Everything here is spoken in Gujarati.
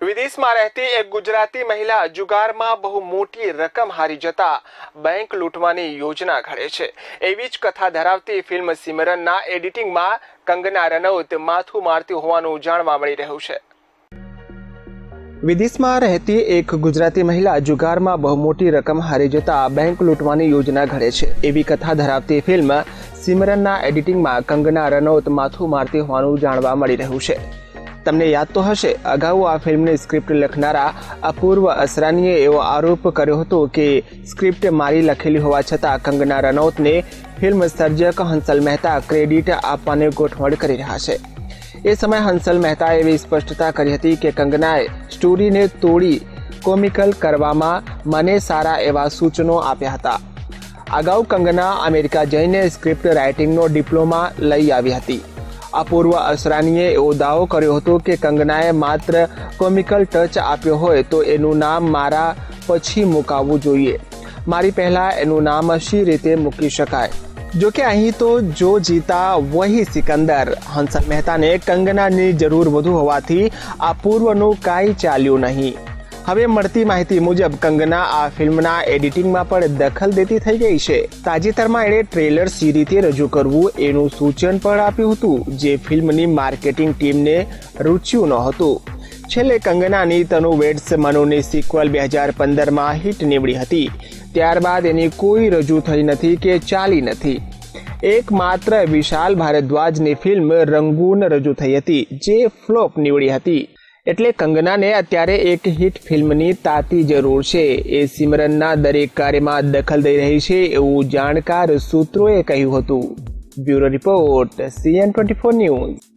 વિદેશમાં રહેતી એક ગુજરાતી મહિલા જુગારમાં બહુ મોટી રકમ હારી જતા બેંક લૂંટવાની યોજના ઘડે છે। એવી જ કથા ધરાવતી ફિલ્મ સિમરનના એડિટિંગમાં કંગના રનૌત માથું મારતી હોવાનું જાણવા મળી રહ્યું છે। વિદેશમાં રહેતી એક ગુજરાતી મહિલા જુગારમાં બહુ મોટી રકમ હારી જતા બેંક લૂંટવાની યોજના ઘડે છે। એવી કથા ધરાવતી ફિલ્મ સિમરનના એડિટિંગમાં કંગના રનૌત માથું મારતી હોવાનું જાણવા મળી રહ્યું છે। તમને યાદ તો હશે, અગાઉ આ ફિલ્મની સ્ક્રિપ્ટ લખનારા અપૂર્વ અસરાનીએ એવો આરોપ કર્યો હતો કે સ્ક્રિપ્ટ મારી લખેલી હોવા છતાં કંગના રનૌતને ફિલ્મ સર્જક હંસલ મહેતા ક્રેડિટ આપવાની ગોઠવણ કરી રહ્યા છે। એ સમયે હંસલ મહેતાએ એવી સ્પષ્ટતા કરી હતી કે કંગનાએ સ્ટોરીને તોડી કોમિકલ કરવામાં મને સારા એવા સૂચનો આપ્યા હતા। અગાઉ કંગના અમેરિકા જઈને સ્ક્રિપ્ટ રાઇટિંગનો ડિપ્લોમા લઈ આવી હતી। અપૂર્વ અસરાનીએ એવો દાવો કર્યો હતો કે કંગનાએ માત્ર કોમિકલ ટચ આપ્યો હોય તો એનું નામ મારા પછી મુકાવવું જોઈએ, મારી પહેલા એનું નામ શી રીતે મૂકી શકાય। જોકે અહીં તો જો જીતા વહી સિકંદર। હંસલ મહેતાને કંગનાની જરૂર વધુ હોવાથી અપૂર્વનું કાંઈ ચાલ્યું નહીં। હવે મળતી માહિતી મુજબ કંગના આ ફિલ્મના એડિટિંગમાં પણ દખલ દેતી થઈ ગઈ છે। તાજેતરમાં એણે ટ્રેલર સી રીતે રજૂ કરવું એનું સૂચન પણ આપ્યું હતું, જે ફિલ્મની માર્કેટિંગ ટીમને રૂચ્યું નહોતું। છેલ્લે કંગનાની તનુ વેડ્સ મનુની સિક્વલ 2015માં હિટ નીવડી હતી। ત્યારબાદ એની કોઈ રજૂ થઈ નથી કે ચાલી નથી। એકમાત્ર વિશાલ ભારદ્વાજની ફિલ્મ રંગૂન રજૂ થઈ હતી, જે ફ્લોપ નીવડી હતી। એટલે કંગનાને અત્યારે એક હિટ ફિલ્મની તાતી જરૂર છે। એ સિમરનના દરેક કાર્યમાં દખલ દઈ રહી છે એવું જાણકાર સૂત્રોએ કહ્યું હતું। Bureau report CN24 news.